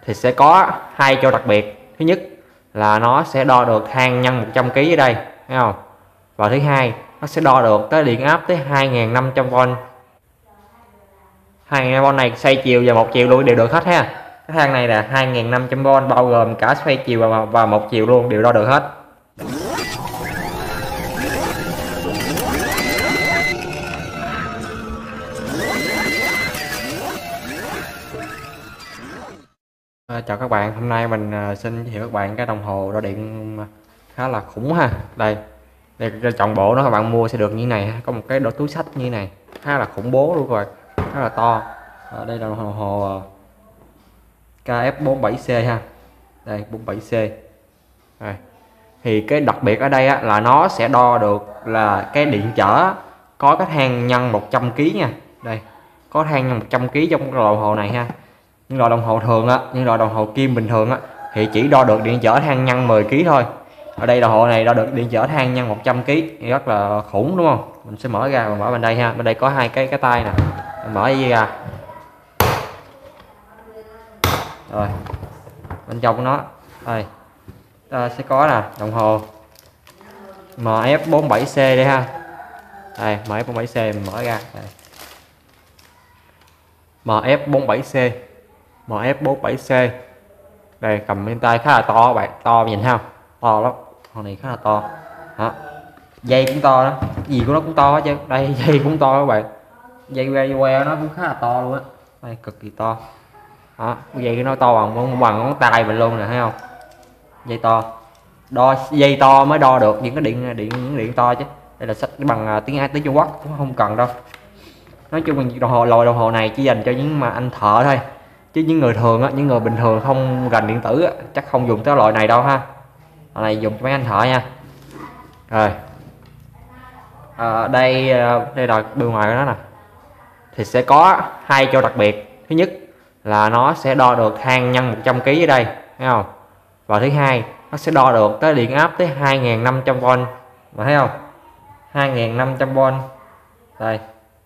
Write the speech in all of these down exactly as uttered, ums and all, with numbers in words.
thì sẽ có hai chỗ đặc biệt. Thứ nhất là nó sẽ đo được than nhân một trăm ki lô gam ở đây, thấy không? Và thứ hai, nó sẽ đo được tới điện áp tới hai nghìn năm trăm vôn. hai nghìn vôn này xoay chiều và một chiều luôn đều được hết ha. Cái than này là hai nghìn năm trăm vôn bao gồm cả xoay chiều và, và một chiều luôn đều đo được hết. À, chào các bạn, hôm nay mình à, xin giới thiệu các bạn cái đồng hồ đo điện khá là khủng ha. Đây, đây chọn bộ đó các bạn mua sẽ được như thế này ha. Có một cái đôi túi sách như thế này, khá là khủng bố luôn rồi, khá là to. À, đây là đồng hồ K F bốn mươi bảy C ha. Đây bốn mươi bảy C. Đây. Thì cái đặc biệt ở đây á, là nó sẽ đo được là cái điện trở có cái than nhân một trăm ki lô gam nha. Đây, có than nhân một trăm ki lô gam trong cái đồng hồ này ha. Nhưng loại đồng hồ thường á, nhưng loại đồng hồ kim bình thường á thì chỉ đo được điện trở than nhân mười ki lô gam thôi. Ở đây đồng hồ này đo được điện trở than nhân một trăm ki lô gam, rất là khủng đúng không? Mình sẽ mở ra và mở bên đây ha. Bên đây có hai cái cái tay nè. Mở ra. Rồi. Bên trong của nó đây. Ta sẽ có là đồng hồ M F bốn mươi bảy C đây ha. Đây, M F bốn mươi bảy C mình mở ra. Đây. M F bốn mươi bảy C. M F bốn mươi bảy C. Đây, cầm bên tay khá là to các bạn, to nhìn không? To lắm. Con này khá là to. Đó. Dây cũng to đó, gì của nó cũng to hết chứ. Đây dây cũng to các bạn. Dây que que nó cũng khá là to luôn á. Đây cực kỳ to. Đó, dây của nó to bằng bằng ngón tay mình luôn nè, thấy không? Dây to. Đo dây to mới đo được những cái điện điện những điện to chứ. Đây là sách bằng tiếng Anh, tiếng Trung Quốc cũng không cần đâu. Nói chung là đồng hồ loại đồng hồ này chỉ dành cho những mà anh thợ thôi. Chứ những người thường á, những người bình thường không rành điện tử á, chắc không dùng tới loại này đâu ha. Loại này dùng cho mấy anh thợ nha. Rồi. À, đây đây là bề ngoài của nó nè. Thì sẽ có hai chỗ đặc biệt. Thứ nhất là nó sẽ đo được than nhân một trăm ki lô gam ở đây, thấy không? Và thứ hai, nó sẽ đo được tới điện áp tới hai nghìn năm trăm vôn. Mà thấy không? hai nghìn năm trăm vôn. Đây.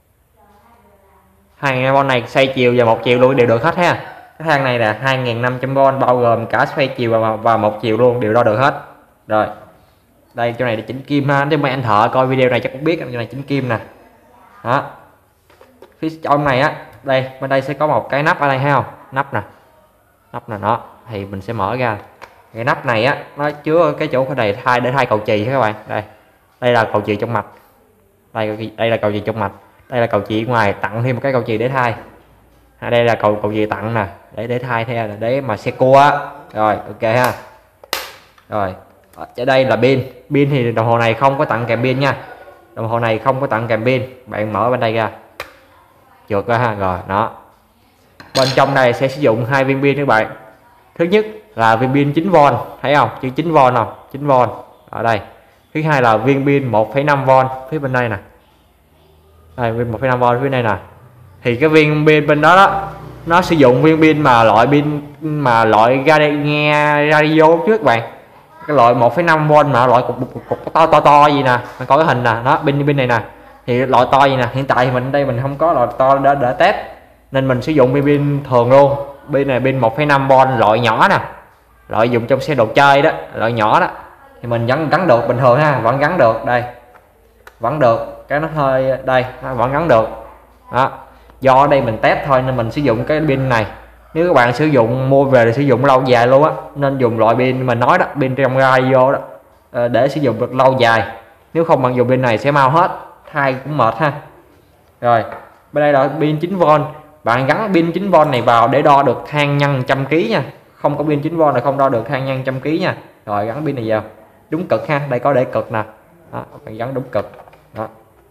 hai nghìn vôn này xoay chiều và một chiều luôn đều được hết ha. Cái than này là hai nghìn năm trăm vôn bao gồm cả xoay chiều và, và một chiều luôn đều đo được hết. Rồi. Đây chỗ này để chỉnh kim ha, nếu mấy anh thợ coi video này chắc cũng biết chỗ này chỉnh kim nè. Đó. Phía trong này á, đây bên đây sẽ có một cái nắp ở đây, thấy không? Nắp nè. Nắp nè đó, thì mình sẽ mở ra. Cái nắp này á, nó chứa cái chỗ cái này thay để thay cầu chì các bạn. Đây. Đây là cầu chì trong mạch. Đây đây là cầu chì trong mạch. Đây là cầu chì ngoài, tặng thêm một cái cầu chì để thay. À, đây là cầu cầu chì tặng nè, để để thay theo để mà xe cua á. Rồi, ok ha. Rồi, ở đây là pin. Pin thì đồng hồ này không có tặng kèm pin nha. Đồng hồ này không có tặng kèm pin. Bạn mở bên đây ra. Trượt ra ha, rồi đó. Bên trong này sẽ sử dụng hai viên pin các bạn. Thứ nhất là viên pin chín vôn, thấy không? Chữ chín vôn không? chín vôn ở đây. Thứ hai là viên pin một phẩy năm vôn phía bên đây nè. Đây, viên một phẩy năm vôn phía đây nè. Thì cái viên pin bên đó đó, nó sử dụng viên pin mà loại pin mà loại radio, nghe radio trước bạn. Cái loại một phẩy năm vôn mà loại cục, cục, cục to to to gì nè, mình coi cái hình nè, đó pin pin này nè. Thì loại to gì nè, hiện tại thì mình đây mình không có loại to để, để test nên mình sử dụng pin pin thường luôn. Pin này pin một phẩy năm vôn loại nhỏ nè, loại dùng trong xe đồ chơi đó, loại nhỏ đó thì mình vẫn gắn được bình thường ha, vẫn gắn được đây, vẫn được. Cái nó hơi đây, nó vẫn gắn được đó. Do ở đây mình test thôi nên mình sử dụng cái pin này. Nếu các bạn sử dụng mua về thì sử dụng lâu dài luôn á, nên dùng loại pin mình nói đó, pin trong radio đó, để sử dụng được lâu dài. Nếu không bạn dùng pin này sẽ mau hết, thay cũng mệt ha. Rồi bên đây là pin chín vôn. Bạn gắn pin chín vôn này vào để đo được than nhân một trăm ki lô gam nha. Không có pin chín vôn là không đo được than nhân một trăm ki lô gam nha. Rồi gắn pin này vào đúng cực ha, đây có để cực nè đó, bạn gắn đúng cực đó.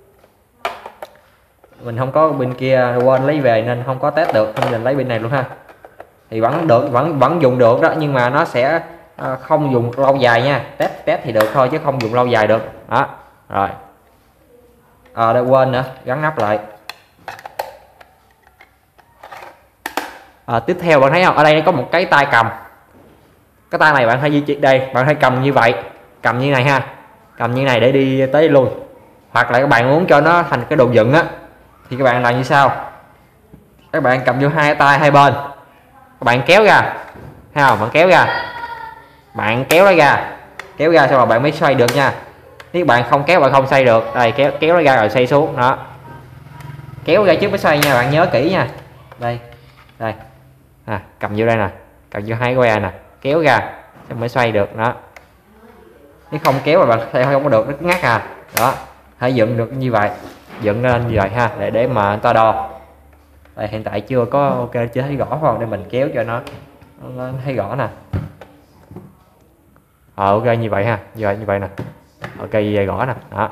Mình không có pin kia quên lấy về nên không có test được, nên mình lấy pin này luôn ha. Thì vẫn được, vẫn vẫn dùng được đó, nhưng mà nó sẽ không dùng lâu dài nha. Test test thì được thôi chứ không dùng lâu dài được đó. Rồi à, đây quên nữa, gắn nắp lại. À, tiếp theo bạn thấy không, ở đây có một cái tay cầm. Cái tay này bạn hay di chuyển đây, bạn hay cầm như vậy, cầm như này ha, cầm như này để đi tới luôn. Hoặc là các bạn muốn cho nó thành cái đồ dựng á thì các bạn làm như sau, các bạn cầm vô hai tay hai bên các bạn kéo ra, thấy không, bạn kéo ra, bạn kéo nó ra, kéo ra xong rồi bạn mới xoay được nha. Nếu bạn không kéo bạn không xoay được. Đây, kéo kéo nó ra rồi xoay xuống đó, kéo ra trước mới xoay nha, bạn nhớ kỹ nha. Đây đây à, cầm vô đây nè, cầm vô hai que nè, kéo ra xong mới xoay được đó. Nếu không kéo mà bạn xoay không có được, nó ngắt à. Đó, hãy dựng được như vậy, dựng lên như vậy ha, để để mà ta đo. Đây, hiện tại chưa có ok, chưa thấy rõ không, để mình kéo cho nó nó thấy rõ nè. Ờ, ok như vậy ha, như vậy như vậy nè, ok như vậy rõ nè đó.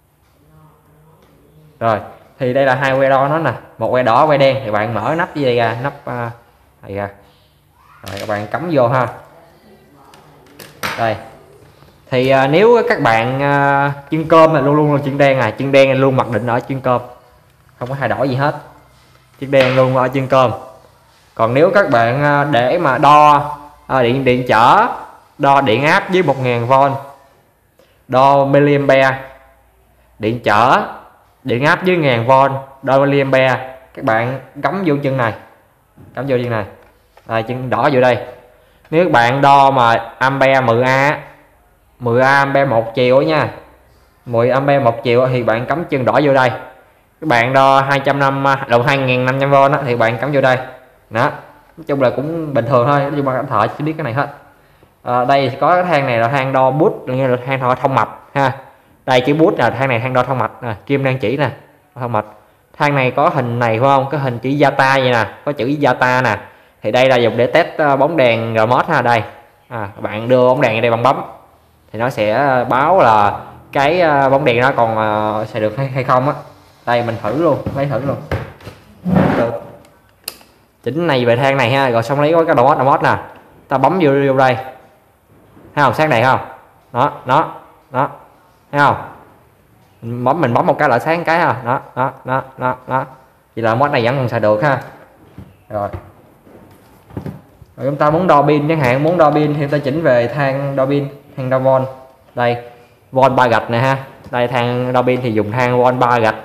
Rồi thì đây là hai que đo nó nè, một que đỏ que đen, thì bạn mở nắp dưới đây ra, nắp uh, này ra, rồi các bạn cắm vô ha. Đây thì uh, nếu các bạn uh, chiên cơm là luôn luôn là chiên đen, à chiên đen là luôn mặc định ở chiên cơm, không có thay đổi gì hết, chiên đen luôn ở chiên cơm. Còn nếu các bạn uh, để mà đo uh, điện điện trở, đo điện áp với một nghìn vôn, đo miliampere, điện trở điện áp dưới một nghìn vôn, đo miliampere, các bạn cắm vô chân này, cắm vô chân này, đây, chân đỏ vô đây. Nếu các bạn đo mà ampere mười A, mười A ampere một chiều nha, mười ampere một chiều thì bạn cắm chân đỏ vô đây. Các bạn đo hai trăm năm mươi đồng hai nghìn năm trăm vôn thì bạn cắm vô đây đó. Nói chung là cũng bình thường thôi, nhưng mà anh thợ chỉ biết cái này hết. À, đây có cái thang này là thang đo bút, như là thang đo thông mạch ha. Đây chữ bút là thang này thang đo thông mạch nè, kim đang chỉ nè, thông mạch. Thang này có hình này phải không, cái hình chữ data vậy nè, có chữ data nè, thì đây là dùng để test bóng đèn remote ha. Đây à, bạn đưa bóng đèn ở đây bằng bấm thì nó sẽ báo là cái bóng đèn nó còn uh, xài được hay, hay không á. Đây mình thử luôn, lấy thử luôn được. Chỉnh này về thang này ha, rồi xong lấy cái remote remote nè, ta bấm vô vô đây, thấy không, sáng này không, đó đó đó, thấy không, mình bấm mình bấm một cái là sáng cái ha, đó đó đó đó đó, vậy là mod này vẫn còn xài được ha. Rồi rồi chúng ta muốn đo pin chẳng hạn, muốn đo pin thì chúng ta chỉnh về thang đo pin, thang đo von. Đây von ba gạch này ha, đây thang đo pin thì dùng thang von ba gạch.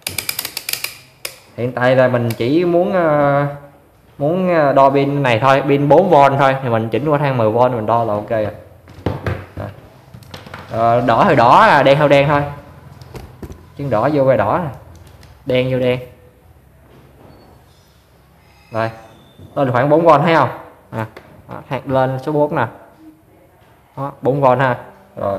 Hiện tại là mình chỉ muốn uh, muốn đo pin này thôi, pin bốn vôn thôi, thì mình chỉnh qua thang mười vôn mình đo là ok rồi. À, đỏ thì đỏ, đen theo đen thôi, chân đỏ vô que đỏ, đen vô đen. Rồi lên khoảng bốn vôn thấy không à, đó, lên số bốn nè, đó, bốn vôn ha. Rồi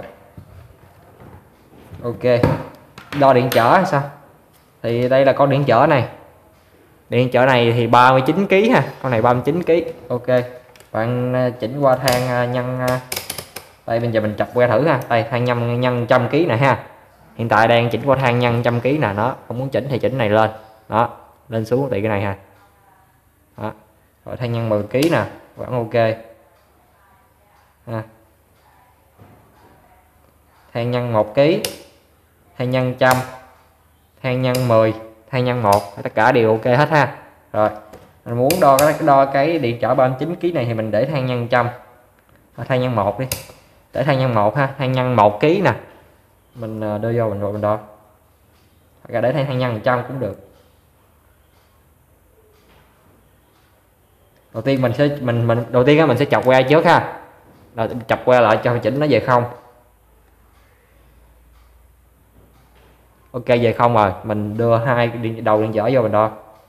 ok, đo điện trở hay sao, thì đây là con điện trở này, điện trở này thì ba mươi chín ki lô gam ha, con này ba mươi chín ki lô gam. Ok, bạn chỉnh qua thang nhân, đây bây giờ mình chọc que thử ha, đây thang nhân nhân trăm ký này ha. Hiện tại đang chỉnh qua thang nhân trăm ký nè, nó không muốn chỉnh thì chỉnh này lên, đó lên xuống thì cái này ha, đó. Rồi thang nhân mười ký nè, vẫn ok ha. Thang nhân một ký, thang nhân trăm, thang nhân mười, thang nhân một, tất cả đều ok hết ha. Rồi mình muốn đo cái đo cái điện trở ba mươi chín ki lô gam này thì mình để thang nhân trăm, thang nhân một đi, để thang nhân một ha, thang nhân một ký nè, mình đưa vô mình rồi mình đo, hoặc để thang nhân một trăm cũng được. Đầu tiên mình sẽ mình mình đầu tiên á mình sẽ chọc que trước ha, rồi chọc que lại cho chỉnh nó về không. Ok về không rồi, mình đưa hai điện đầu điện trở vô mình đo.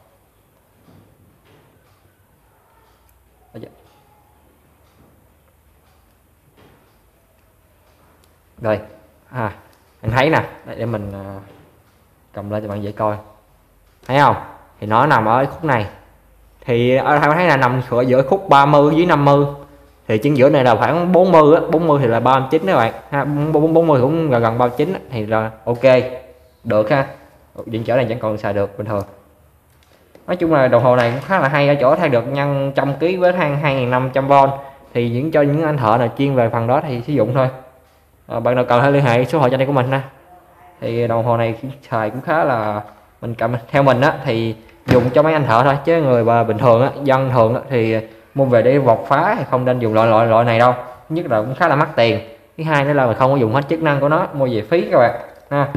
Rồi à, anh thấy nè, để mình uh, cầm lên cho bạn dễ coi, thấy không, thì nó nằm ở khúc này, thì ở đây thấy là nằm giữa giữa khúc ba mươi với năm mươi, thì chân giữa này là khoảng bốn mươi á, bốn mươi thì là ba mươi chín các bạn ha, bốn mươi cũng gần gần ba mươi chín thì là ok được ha. Điện trở này vẫn còn xài được bình thường. Nói chung là đồng hồ này cũng khá là hay ở chỗ thay được nhân trăm ký với thang hai nghìn năm trăm vôn, thì những cho những anh thợ nào chuyên về phần đó thì sử dụng thôi. À, bạn nào cần hãy liên hệ số hội cho đây của mình ha. Thì đồng hồ này xài cũng khá là, mình cầm theo mình á thì dùng cho mấy anh thợ thôi, chứ người và bình thường á, dân thường á, thì mua về để vọt phá thì không nên dùng loại loại loại này đâu. Nhất là cũng khá là mắc tiền, thứ hai nữa là mình không có dùng hết chức năng của nó, mua về phí các bạn ha.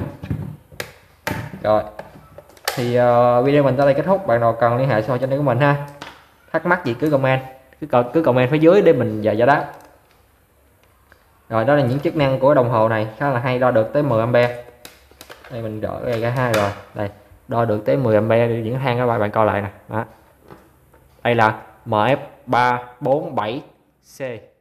Rồi thì uh, video mình tới đây kết thúc, bạn nào cần liên hệ số hội cho đây của mình ha. thắc mắc gì cứ comment, cứ cứ comment phía dưới để mình giờ giải đáp. Rồi đó là những chức năng của đồng hồ này khá là hay, đo được tới mười ampe. Đây mình đỡ đây cả hai rồi. Đây, đo được tới mười ampe những thang các bạn coi lại nè. Đó. Đây là em ép ba bốn bảy C.